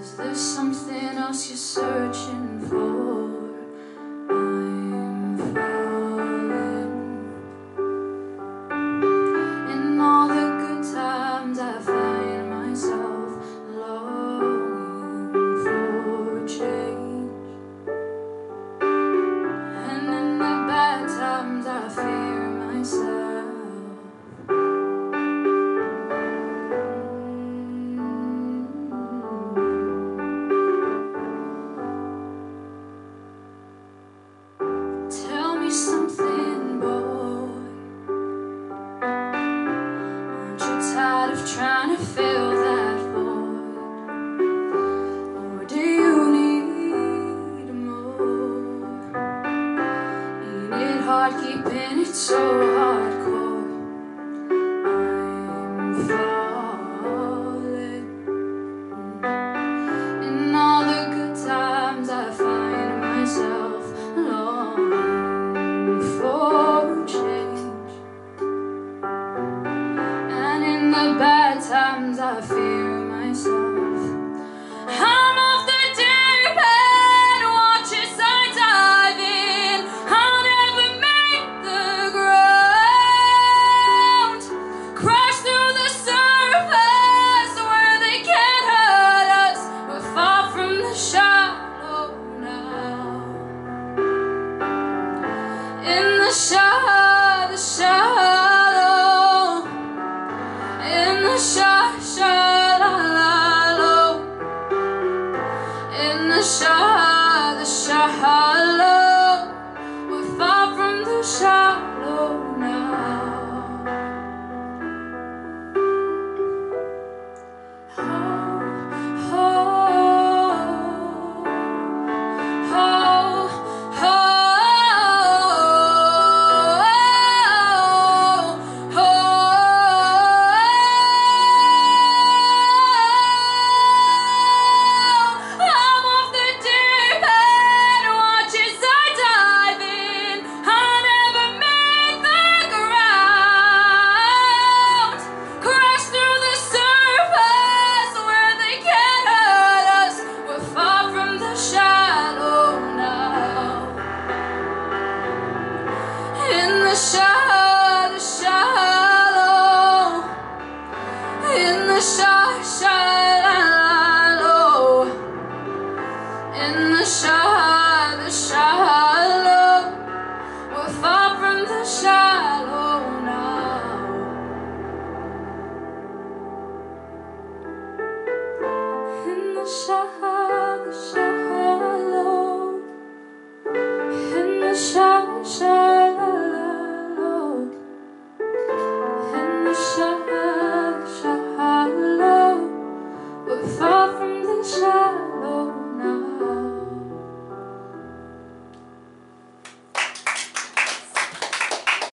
Is there something else you're searching for? I'm falling. In all the good times I find myself longing for change, and in the bad times I fear myself. Something, boy, aren't you tired of trying to fill that void? Or do you need more? Ain't it hard keeping it so hardcore? I'm falling. In all the good times I find myself alone for change, and in the bad times I fear myself. I'm off the deep end, watch as I dive in. I'll never make the ground, crash through the surface where they can't hurt us. We're far from the shallow now. In the shallow, in the shallow, in the shallow, we're far from the shallow now. Oh, oh, oh, oh. The shallow, in the shallow, in the shallow, we're far from the shallow now. In the shallow.